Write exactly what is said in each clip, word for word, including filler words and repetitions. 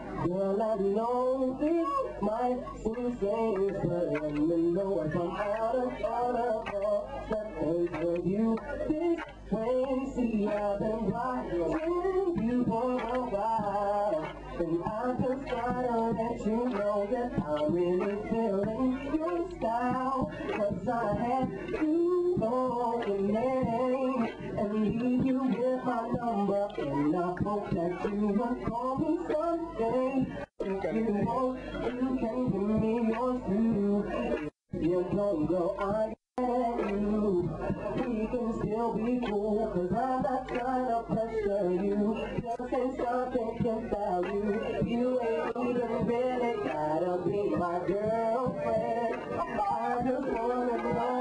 Girl, I know this might seem strange, but let me know if I'm out of order. Sometimes when you this way, see I've been watching you for a while, and I just gotta let you know that I'm really feeling your style, 'cause I had to know your name and leave you with my number, and I hope that you will call me someday. If you want, you can give me yours too. If you don't go, I get you. We can still be cool, 'cause I'm not trying to pressure you. Just say something about you. You ain't even really gotta be my girlfriend. I just wanna know.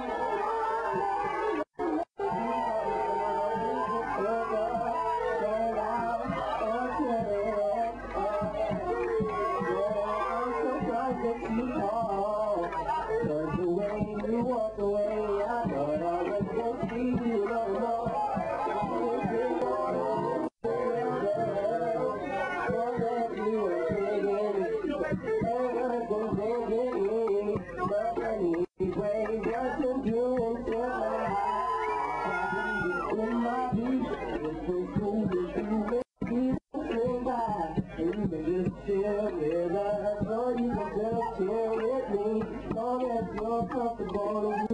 Cause the way you walk away, I thought I was gonna see you no more. If you want to girl, know that you were digging me, and I'm digging me, but anyway, what you doing to my heart? In my peace, it's so cool that you make me feel bad. You can just chill with us, or you can just chill with me. Long as you're comfortable.